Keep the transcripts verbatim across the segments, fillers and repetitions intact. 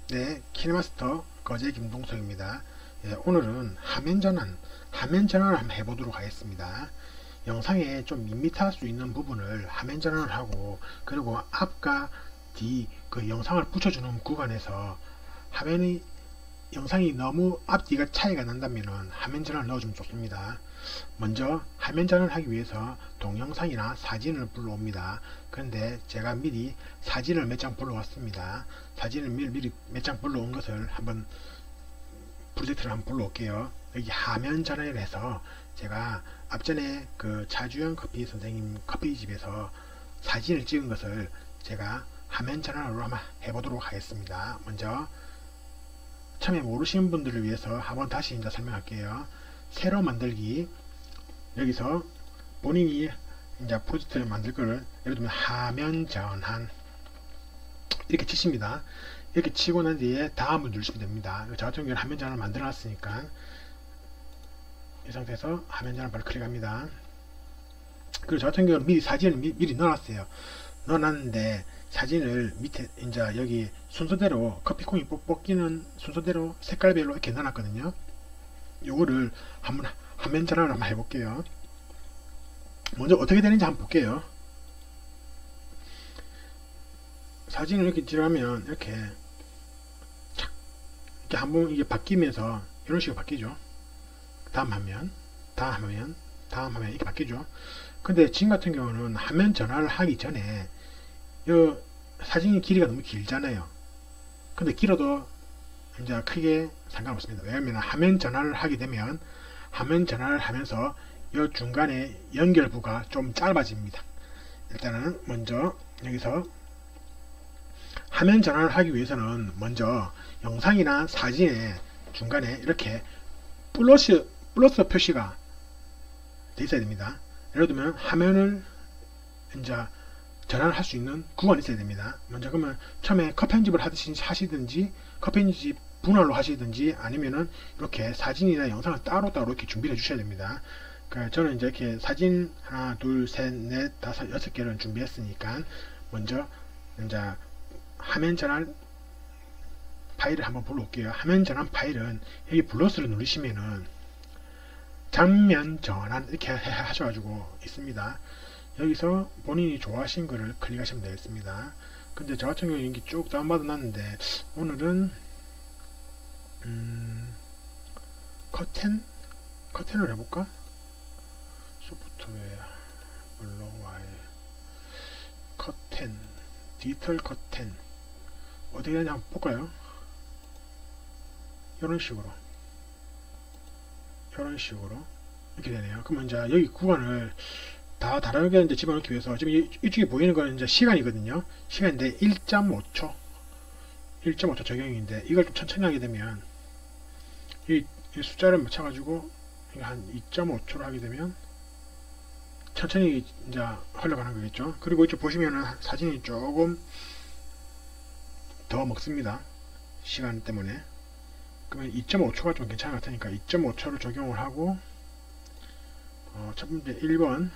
네, 키네마스터 거제 김동석입니다. 예, 오늘은 화면 전환, 화면 전환을 한번 해보도록 하겠습니다. 영상에 좀 밋밋할 수 있는 부분을 화면 전환을 하고, 그리고 앞과 뒤 그 영상을 붙여주는 구간에서 화면이 영상이 너무 앞뒤가 차이가 난다면 화면 전환을 넣어주면 좋습니다. 먼저 화면 전환을 하기 위해서 동영상이나 사진을 불러옵니다. 그런데 제가 미리 사진을 몇 장 불러왔습니다. 사진을 미리, 미리 몇 장 불러온 것을 한번 프로젝트를 한번 불러올게요. 여기 화면 전환을 해서 제가 앞전에 그 차주영 커피 선생님 커피집에서 사진을 찍은 것을 제가 화면 전환으로 한번 해보도록 하겠습니다. 먼저 처음에 모르시는 분들을 위해서 한번 다시 이제 설명할게요. 새로 만들기, 여기서 본인이 이제 프로젝트를 만들 거를 예를 들면 화면 전환 이렇게 치십니다. 이렇게 치고 난 뒤에 다음을 누르시면 됩니다. 저 같은 경우는 화면 전환을 만들어 놨으니까 이 상태에서 화면 전환 바로 클릭합니다. 그리고 저 같은 경우는 미리 사진을 미, 미리 넣어놨어요. 넣어놨는데 사진을 밑에 이제 여기 순서대로 커피콩이 뽑기는 순서대로 색깔별로 이렇게 넣어놨거든요. 요거를 한번 화면 전환을 한번 해볼게요. 먼저 어떻게 되는지 한번 볼게요. 사진을 이렇게 찍으면 이렇게 착 이렇게 한번 이게 바뀌면서 이런 식으로 바뀌죠. 다음 화면, 다음 화면, 다음 화면 이렇게 바뀌죠. 근데 지금 같은 경우는 화면 전환을 하기 전에 이 사진의 길이가 너무 길잖아요. 근데 길어도 이제 크게 상관없습니다. 왜냐하면 화면 전환을 하게 되면 화면 전환을 하면서 이 중간에 연결부가 좀 짧아집니다. 일단은 먼저 여기서 화면 전환을 하기 위해서는 먼저 영상이나 사진의 중간에 이렇게 플러스, 플러스 표시가 돼 있어야 됩니다. 예를 들면 화면을 이제 전환을 할 수 있는 구간이 있어야 됩니다. 먼저 그러면 처음에 컷 편집을 하듯이 하시든지 컷 편집 분할로 하시든지 아니면은 이렇게 사진이나 영상을 따로따로 이렇게 준비해 주셔야 됩니다. 그러니까 저는 이제 이렇게 사진 하나, 둘, 셋, 넷, 다섯, 여섯 개를 준비했으니까 먼저 이제 화면 전환 파일을 한번 불러올게요. 화면 전환 파일은 여기 플러스를 누르시면은 장면 전환 이렇게 하셔가지고 있습니다. 여기서 본인이 좋아하신 거를 클릭하시면 되겠습니다. 근데 저 같은 경우는 이렇게 쭉 다운받아 놨는데 오늘은 음, 커튼? 커튼을 해볼까? 소프트웨어 블로와의 커튼 디지털 커튼 어떻게 되냐 한번 볼까요? 이런 식으로 이런 식으로 이렇게 되네요. 그러면 이제 여기 구간을 다 다르게 이제 집어넣기 위해서 지금 이, 이쪽에 보이는 거는 이제 시간이거든요. 시간인데 일 점 오 초 일 점 오 초 적용인데 이걸 좀 천천히 하게 되면 이, 이 숫자를 맞춰가지고 한 이 점 오 초로 하게 되면 천천히 이제 흘러가는 거겠죠. 그리고 이쪽 보시면은 사진이 조금 더 먹습니다. 시간 때문에. 그러면 이 점 오 초가 좀 괜찮은 것 같으니까 이 점 오 초를 적용을 하고 어, 첫 번째 일 번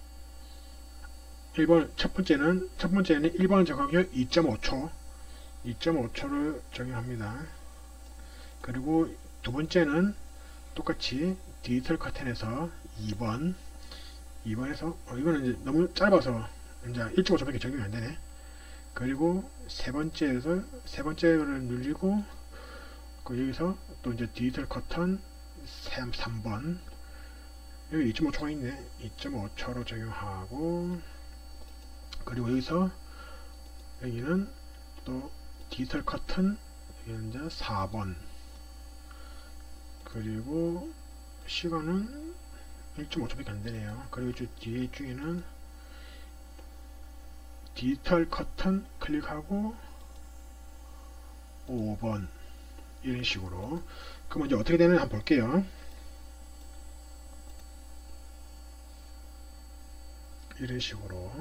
일 번 첫 번째는 첫 번째는 일 번 적용이 이 점 오 초 이 점 오 초를 적용합니다. 그리고 두 번째는 똑같이 디지털 커튼에서 이 번 이 번에서 어, 이거는 이제 너무 짧아서 이제 일 점 오 초밖에 적용이 안 되네. 그리고 세 번째에서 세 번째를 누르고 그 여기서 또 이제 디지털 커튼 삼 번 여기 이 점 오 초가 있네. 이 점 오 초로 적용하고 그리고 여기서 여기는 또 디지털 커튼 여기는 이제 사 번 그리고 시간은 일 점 오 초밖에 안 되네요. 그리고 저 뒤에 중에는 디지털 커튼 클릭하고 오 번 이런 식으로. 그럼 이제 어떻게 되는지 한번 볼게요. 이런 식으로.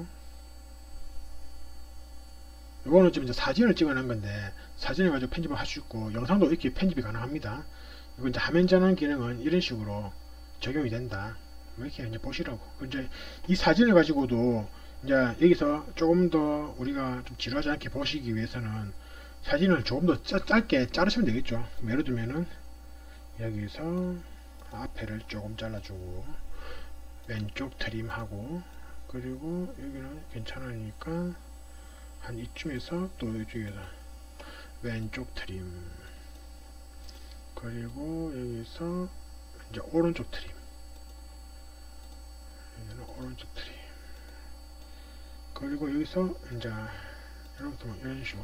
이거는 지금 이제 사진을 찍어낸 건데 사진을 가지고 편집을 할 수 있고 영상도 이렇게 편집이 가능합니다. 이거 이제 화면 전환 기능은 이런 식으로 적용이 된다. 이렇게 이제 보시라고. 이제 이 사진을 가지고도 이제 여기서 조금 더 우리가 좀 지루하지 않게 보시기 위해서는 사진을 조금 더 짜, 짧게 자르시면 되겠죠. 예를 들면은 여기서 앞에를 조금 잘라주고 왼쪽 트림하고, 그리고 여기는 괜찮으니까 한 이쯤에서 또 이쪽에서 왼쪽 트림, 그리고 여기서 이제 오른쪽 트림, 여기는 오른쪽 트림, 그리고 여기서 이제 이렇게 이런 식으로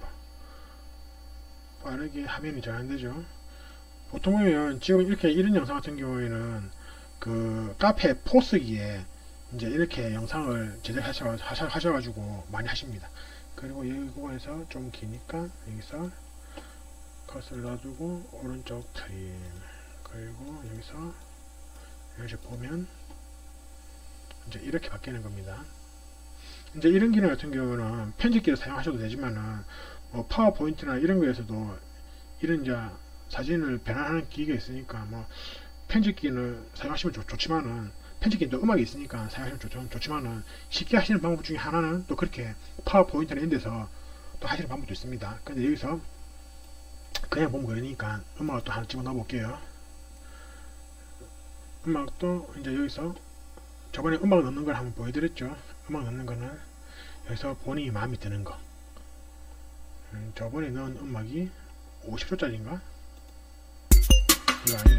빠르게 화면이 전환되죠. 보통 보면 지금 이렇게 이런 영상 같은 경우에는 그 카페 포스기에 이제 이렇게 영상을 제작하셔가지고 많이 하십니다. 그리고 여기 구간에서 좀 기니까 여기서 컷을 놔두고 오른쪽 트림, 그리고 여기서 여기서 보면 이제 이렇게 바뀌는 겁니다. 이제 이런 기능 같은 경우는 편집기를 사용하셔도 되지만은 뭐 파워포인트나 이런 거에서도 이런 이제 사진을 변환하는 기기가 있으니까 뭐 편집기를 사용하시면 좋, 좋지만은 편집기는 또 음악이 있으니까 사용하시면 좋, 좋지만은 쉽게 하시는 방법 중에 하나는 또 그렇게 파워포인트나 이런 데서 또 하시는 방법도 있습니다. 근데 여기서 그냥 보면 그러니까 음악을 또 하나 집어넣어 볼게요. 음악도 이제 여기서 저번에 음악 넣는 걸 한번 보여드렸죠. 음악 넣는 거는 여기서 본인이 마음에 드는 거, 음, 저번에 넣은 음악이 오십 초짜리인가? 이거 아니네.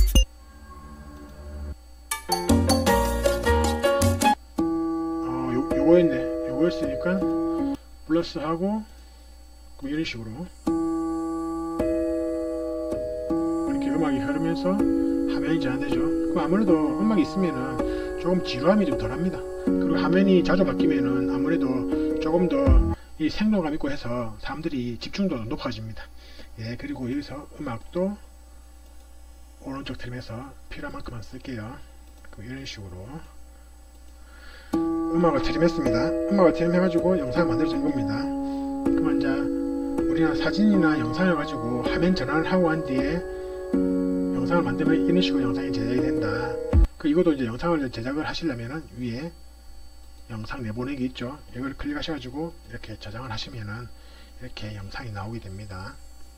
어, 요, 요거였네. 요거였으니까 플러스 하고 이런 식으로 이렇게 음악이 흐르면서 화면이 전환되죠. 그럼 아무래도 음악이 있으면은 조금 지루함이 좀 덜합니다. 그리고 화면이 자주 바뀌면은 아무래도 조금 더 이 생동감 있고 해서 사람들이 집중도도 높아집니다. 예, 그리고 여기서 음악도 오른쪽 트림에서 필요한 만큼만 쓸게요. 이런 식으로 음악을 트림했습니다. 음악을 트림해가지고 영상을 만들어진 겁니다. 그러면 이제 우리가 사진이나 영상을 가지고 화면 전환을 하고 한 뒤에 영상을 만들면 이런 식으로 영상이 제작이 된다. 그 이것도 이제 영상을 제작을 하시려면은 위에 영상 내보내기 있죠. 이걸 클릭하셔가지고 이렇게 저장을 하시면은 이렇게 영상이 나오게 됩니다.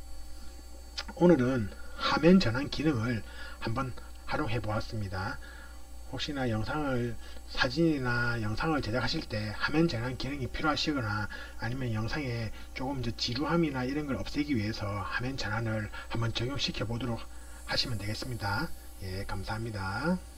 오늘은 화면 전환 기능을 한번 활용해 보았습니다. 혹시나 영상을 사진이나 영상을 제작하실 때 화면 전환 기능이 필요하시거나 아니면 영상에 조금 더 지루함이나 이런 걸 없애기 위해서 화면 전환을 한번 적용시켜 보도록 하시면 되겠습니다. 예, 감사합니다.